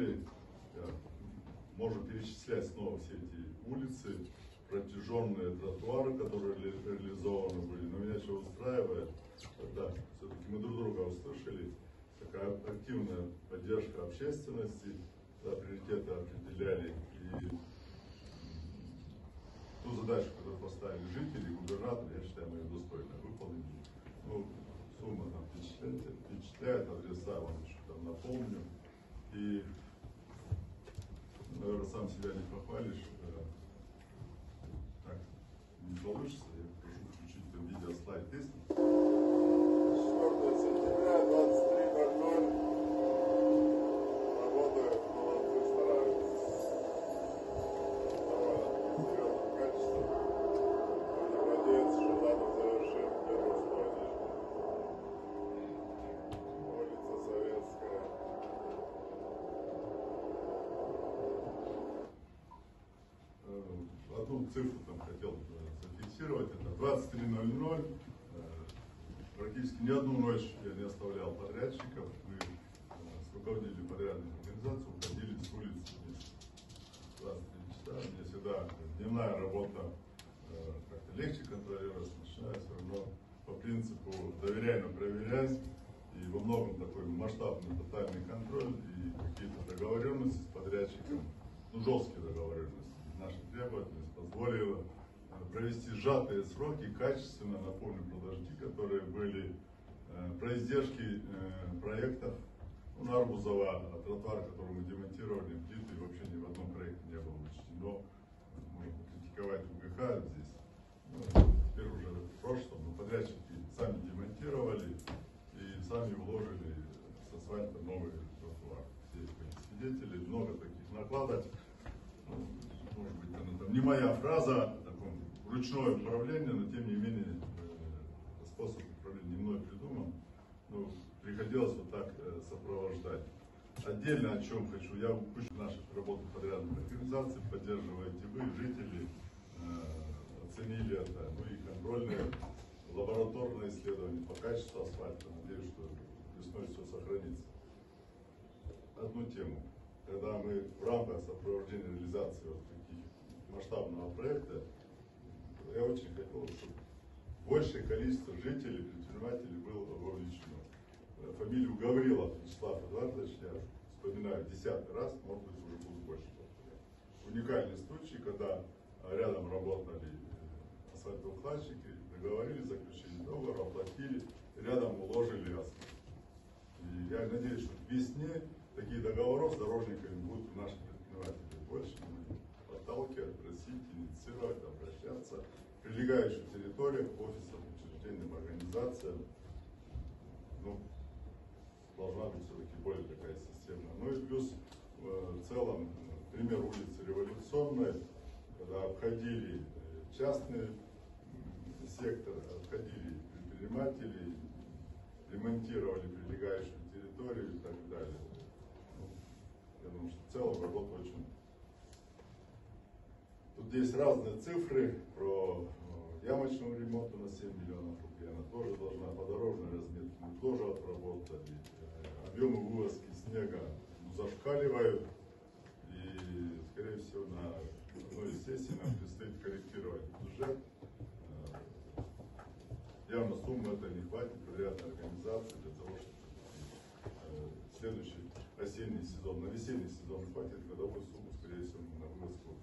посмотрели, можно перечислять снова все эти улицы, протяженные тротуары, которые реализованы были. Но меня что устраивает, да, все-таки мы друг друга услышали, такая активная поддержка общественности, да, приоритеты определяли, и ту задачу, которую поставили жители, губернатор, я считаю, мы ее достойно выполнили. Ну, сумма там впечатляет, адреса вам еще там напомню. И, наверное, сам себя не похвалишь. Так, не получится, я прошу включить там видеослайд. Есть? 4 сентября, 23:00. Работают, молодцы, стараются. Довольно серьезным качеством. Будем надеяться, что завтра завершим первую стадию. Улица Советская. Одну цифру там хотел зафиксировать, это 23:00. Практически ни одну ночь я не оставлял подрядчиков. Мы с руководителем подрядных организаций уходили с улицы вместе. 23 часа. Мне всегда дневная работа как-то легче контролировать, ночная все равно по принципу доверяй, но проверяй. И во многом такой масштабный тотальный контроль и какие-то договоренности с подрядчиком, ну, жесткие договоренности. Наша требовательность позволила провести сжатые сроки, качественно, напомню про дожди, которые были, про издержки проектов. Ну, на Арбузова тротуар, который мы демонтировали, плиты вообще ни в одном проекте не было учтено. Можно критиковать УГХ здесь. Ну, теперь уже в прошлом, но подрядчики сами демонтировали и сами вложили с асфальта новый тротуар. Все свидетели, много таких накладок. Ну, может быть, это там не моя фраза, таком ручное управление, но тем не менее способ управления не мной придуман. Ну, приходилось вот так сопровождать. Отдельно о чем хочу, я упущу нашу работу подрядных организаций, поддерживаете вы, жители, оценили это, ну и контрольные лабораторные исследования по качеству асфальта. Надеюсь, что весной все сохранится. Одну тему. Когда мы в рамках сопровождения реализации вот таких масштабного проекта, я очень хотел, чтобы большее количество жителей, предпринимателей было вовлечено. Фамилию Гаврилов Вячеслав Эдуардович я вспоминаю 10-й раз, может быть, уже будет больше. Уникальный случай, когда рядом работали асфальтоукладчики, договорились, заключили договор, оплатили, рядом уложили асфальт. И я надеюсь, что к весне такие договоров с дорожниками будут у наших предпринимателей больше. Мы подталкивать, просить, инициировать, обращаться в прилегающих территориях, офисам, учреждениям, организациям. Ну, должна быть все-таки более такая системная. Ну и плюс в целом пример улицы Революционной, когда обходили частный сектор, обходили предпринимателей, ремонтировали прилегающую территорию и так далее. Ну, я думаю, что в целом работа очень... Тут есть разные цифры про ямочную ремонту на 7 миллионов рублей. Она тоже должна, по дорожной разметке мы тоже отработали. Объемы вывозки снега зашкаливают. И, скорее всего, на одной из сессий нам предстоит корректировать бюджет. Явно суммы это не хватит подрядной организации для того, чтобы следующий осенний сезон, на весенний сезон хватит, годовую сумму, скорее всего, на вывозку